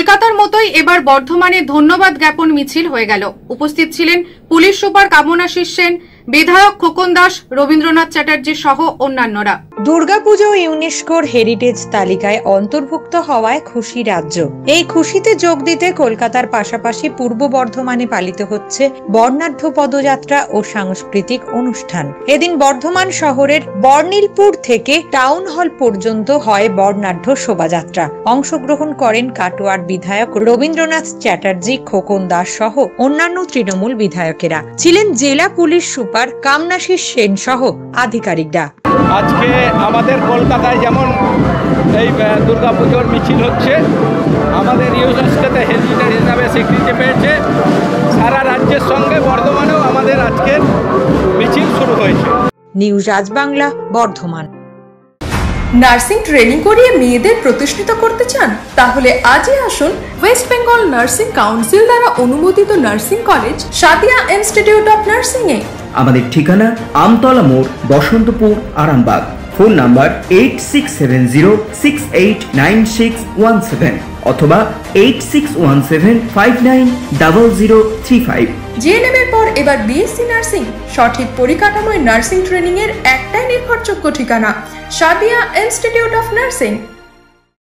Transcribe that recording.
কলকাতার মতোই এবার বর্ধমানে ধন্যবাদ জ্ঞাপন মিছিল হয়ে গেল। উপস্থিত ছিলেন পুলিশ সুপার কামনাশিস সেন, বিধায়ক খোকন দাস, রবীন্দ্রনাথ চ্যাটার্জি সহ অন্যান্যরা। দুর্গাপুজো ইউনেস্কোর হেরিটেজ তালিকায় অন্তর্ভুক্ত হওয়ায় খুশি রাজ্য। এই খুশিতে যোগ দিতে কলকাতার পাশাপাশি পূর্ব বর্ধমানে পালিত হচ্ছে বর্ণাঢ্য পদযাত্রা ও সাংস্কৃতিক অনুষ্ঠান। এদিন বর্ধমান শহরের বর্ণিলপুর থেকে টাউন হল পর্যন্ত হয় বর্ণাঢ্য শোভাযাত্রা। অংশগ্রহণ করেন কাটোয়ার বিধায়ক রবীন্দ্রনাথ চ্যাটার্জি, খোকন দাস সহ অন্যান্য তৃণমূল বিধায়কেরা। ছিলেন জেলা পুলিশ সুপার কামনাশিস সেন সহ আধিকারিকরা। আজকে আমাদের কলকাতায় যেমন এই দুর্গাপুজোর মিছিল হচ্ছে, আমাদের ইউনেস্কোতে হেরিটেজ হিসাবে স্বীকৃতি পেয়েছে। সারা রাজ্যের সঙ্গে বর্ধমানেও আমাদের আজকের মিছিল শুরু হয়েছে। নিউজ আজবাংলা, বর্ধমান। নার্সিং ট্রেনিং করিয়ে মেয়েদের প্রতিষ্ঠিত করতে চান? তাহলে আজই আসুন ওয়েস্ট বেঙ্গল নার্সিং কাউন্সিল দ্বারা অনুমোদিত nursing college Sadia institute of nursing এ। আমাদের ঠিকানা আমতলা মোড়, বসন্তপুর, আরামবাগ। ফোন নাম্বার 8670689617 অথবা 8617590035। জিএনএম এর পর এবার বিএসসি নার্সিং। সঠিক পরিকাঠামোয় নার্সিং ট্রেনিং এর একটাই নির্ভরযোগ্য ঠিকানা, সাদিয়া ইনস্টিটিউট অফ নার্সিং।